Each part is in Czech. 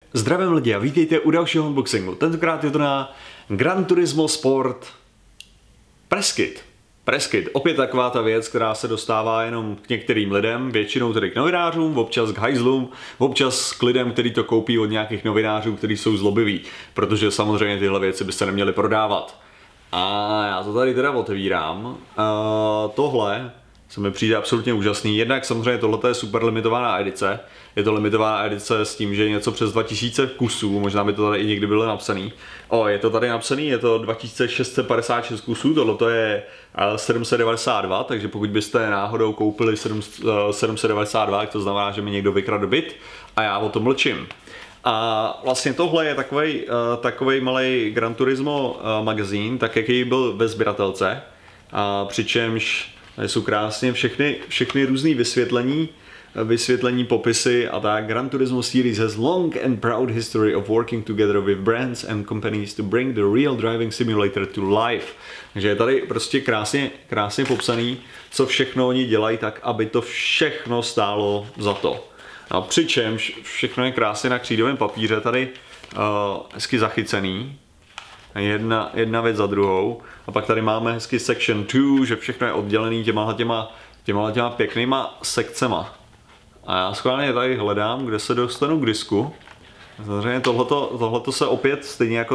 Zdravím lidi a vítejte u dalšího unboxingu. Tentokrát je to na Gran Turismo Sport Preskit. Preskit, opět taková ta věc, která se dostává jenom k některým lidem, většinou tedy k novinářům, občas k hajzlům, občas k lidem, kteří to koupí od nějakých novinářů, kteří jsou zlobiví, protože samozřejmě tyhle věci byste neměli prodávat. A já to tady teda otevírám. Tohle se mi přijde absolutně úžasný. Jednak samozřejmě tohle je super limitovaná edice. Je to limitovaná edice s tím, že je něco přes 2000 kusů, možná by to tady i někdy bylo napsaný. Je to tady napsaný, je to 2656 kusů, tohle je 792, takže pokud byste náhodou koupili 792, tak to znamená, že mi někdo vykradl byt a já o tom mlčím. A vlastně tohle je takovej malý Gran Turismo magazín, tak jaký byl ve sběratelce, přičemž jsou krásně všechny různé vysvětlení, popisy a tak. Gran Turismo series has long and proud history of working together with brands and companies to bring the real driving simulator to life. Takže je tady prostě krásně popsaný, co všechno oni dělají tak, aby to všechno stálo za to. A přičemž všechno je krásně na křídovém papíře, tady hezky zachycený. Jedna věc za druhou. A pak tady máme hezky section 2, že všechno je oddělený těma pěknýma sekcema. A já schválně tady hledám, kde se dostanu k disku. Samozřejmě tohleto se opět stejně jako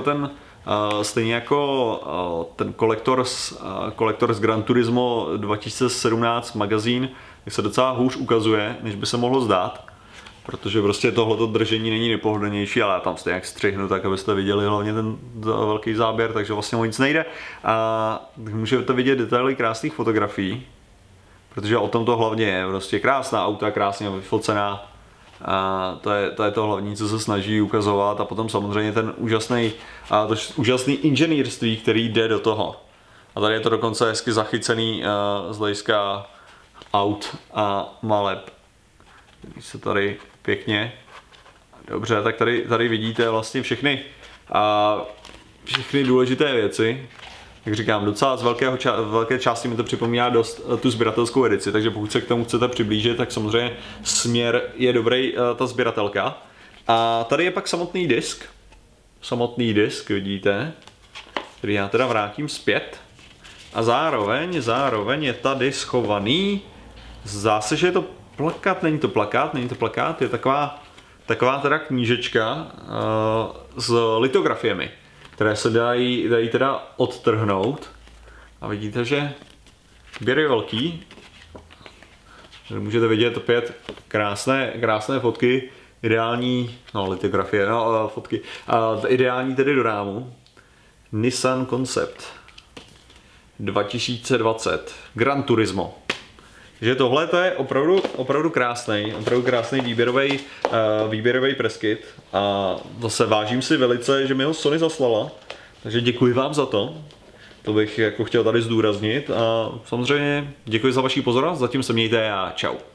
ten kolektor z Gran Turismo 2017 magazín, se docela hůř ukazuje, než by se mohlo zdát. Protože prostě tohleto držení není nejpohodlnější, ale já tam stejně jak střihnu, tak abyste viděli hlavně ten velký záběr, takže vlastně o nic nejde. A můžete vidět detaily krásných fotografií, protože o tom to hlavně je, prostě krásná auta, krásně vyfocená. A to je to hlavní, co se snaží ukazovat, a potom samozřejmě ten úžasný inženýrství, který jde do toho. A tady je to dokonce hezky zachycený z hlediska aut a maleb. Se tady pěkně. Dobře, tak tady vidíte vlastně všechny důležité věci. Jak říkám, docela z velké části mi to připomíná dost tu sběratelskou edici, takže pokud se k tomu chcete přiblížit, tak samozřejmě směr je dobrý, ta sběratelka. A tady je pak samotný disk, vidíte, který já teda vrátím zpět. A zároveň je tady schovaný, zdá se, že je to plakát, není to plakát, je taková teda knížečka s litografiemi, které se dají teda odtrhnout. A vidíte, že výběr je velký. Můžete vidět opět krásné fotky, ideální, litografie, fotky, ideální tedy do rámu. Nissan Concept 2020 Gran Turismo. Takže tohle to je opravdu krásný výběrový preskit, a zase vážím si velice, že mi ho Sony zaslala, takže děkuji vám za to. To bych jako chtěl tady zdůraznit a samozřejmě děkuji za vaši pozornost, zatím se mějte a čau.